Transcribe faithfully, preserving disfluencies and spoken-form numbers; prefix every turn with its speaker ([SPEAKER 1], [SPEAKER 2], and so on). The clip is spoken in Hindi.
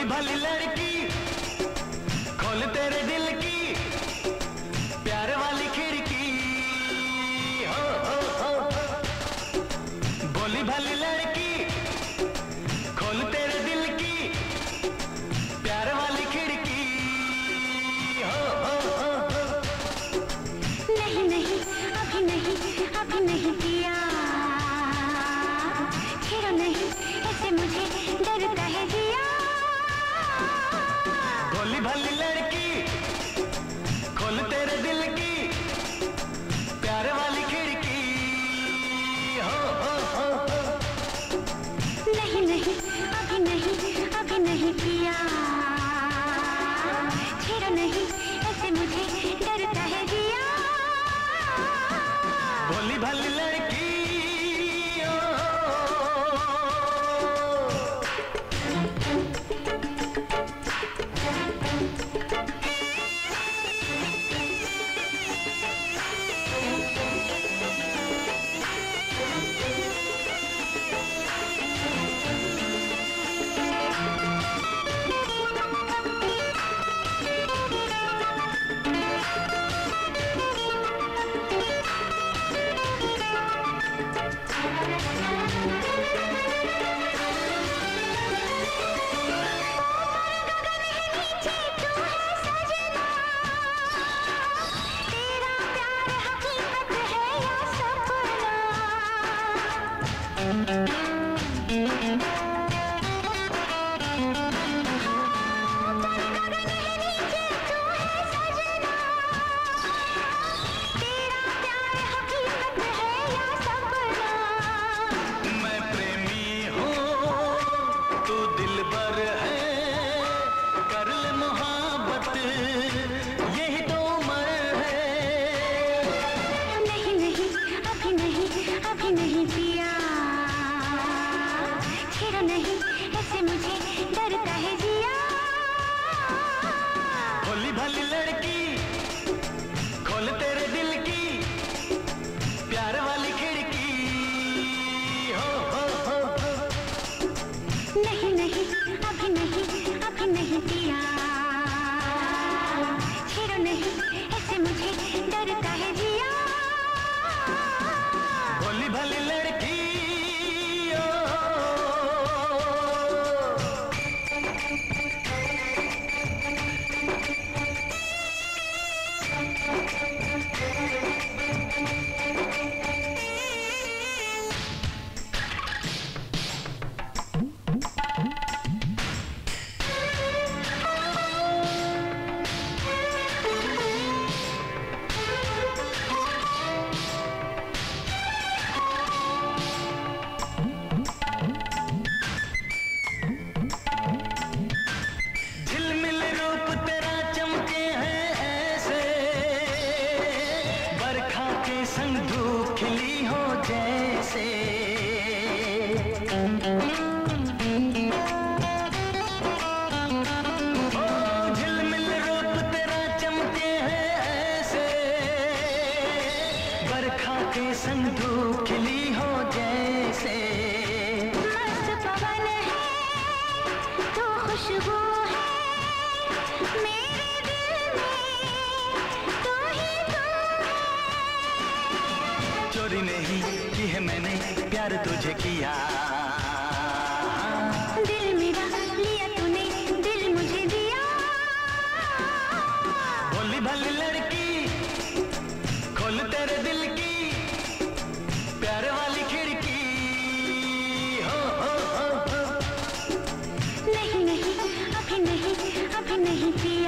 [SPEAKER 1] भली लड़की खोल तेरे दिल की प्यार वाली खिड़की हो हो हो भोली भली लड़की खोल तेरे दिल की प्यार वाली खिड़की हो हो हो हो
[SPEAKER 2] नहीं नहीं अभी नहीं अभी नहीं पिया छेड़ो नहीं ऐसे मुझे डरता है जिया
[SPEAKER 1] भोली भली लड़की खोल तेरे दिल की प्यार वाली खिड़की हो हो हो हो
[SPEAKER 2] नहीं नहीं अभी नहीं अभी नहीं पिया छेड़ो नहीं ऐसे मुझे डरता है जिया
[SPEAKER 1] भोली भली लड़की ओ, नहीं पिया छेड़ो नहीं ऐसे मुझे डरता है जिया भोली भली लड़की खोल तेरे दिल की प्यार वाली खिड़की हो हो हो हो
[SPEAKER 2] नहीं नहीं अभी नहीं अभी नहीं पिया छेड़ो नहीं ऐसे मुझे डरता है जिया
[SPEAKER 1] भोली भली लड़की ओ, झिलमिल रूप तेरा चमके हैं ऐसे बरखा के संग धूप खिली हो जैसे ओ झिलमिल रूप तेरा चमके हैं ऐसे बरखा के संग धूप खिली हो जैसे
[SPEAKER 2] मस्त पवन है तो खुशबू है मेरे दिल में तू ही तू
[SPEAKER 1] चोरी नहीं की है मैंने प्यार तुझे किया
[SPEAKER 2] दिल मेरा लिया तूने दिल मुझे दिया
[SPEAKER 1] भोली भली लड़की खोल तेरे दिल की प्यार वाली खिड़की हो हो हो हो
[SPEAKER 2] नहीं नहीं अभी नहीं अभी नहीं पिया